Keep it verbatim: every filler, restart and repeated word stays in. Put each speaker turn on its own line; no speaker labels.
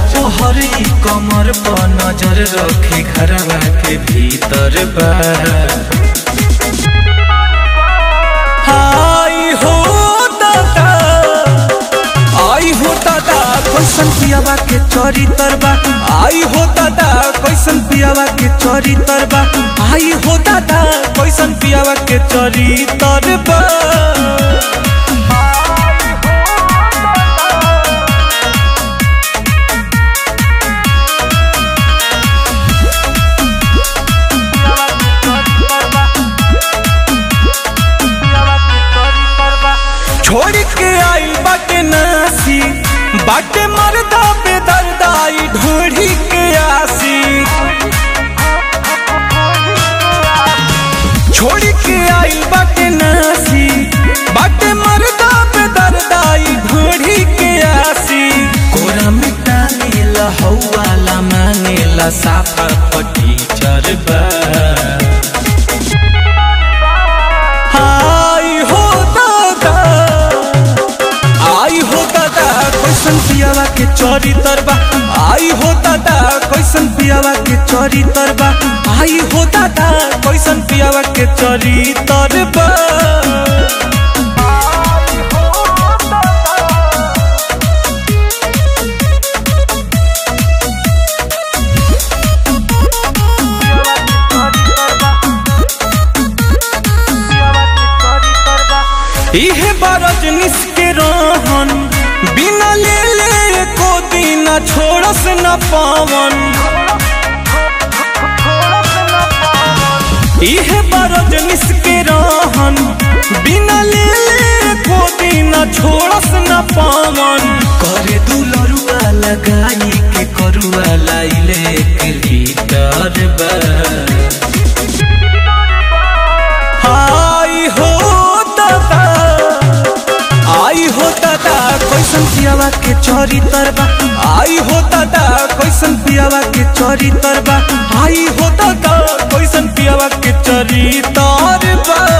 जब हरी कमर पर नजर रखी घरवा के भीतर बा आई हो दादा आई हो दादा कैसन पियावा के चरित्र बा आई हो दादा कैसन पियावा के चरित्र बा आई हो दादा कैसन पियावा के चरित्र बा छोड़ के आई बाटे नासी बाटे मरदा पे दर्दाई ढूंढी के आसी छोड़ के आई बाटे नासी बाटे मरदा पे दर्दाई ढूंढी के आसी कोरा मिटा नीला हौवाला मानेला साफा पटी चरबा कैसन पियावा के चरित्र बा आई हो दादा कैसन पियावा के चरित्र बा आई हो दादा कैसन पियावा के चरित्र बा इहे बरज निस्के रहन बिना ले ले को दिन छोड़स न पावन इहे बरज निस्के रहन बिना ले ले को दिन छोड़स न पावन करे दुलरुआ लगाई के करुआ लाइले के भीतर बा आई हो दादा आई हो दादा कैसन पियावा के चरित्र बा आई हो दादा कैसन पियावा के चरित्र बा आई हो दादा कैसन पियावा के चरित्र बा।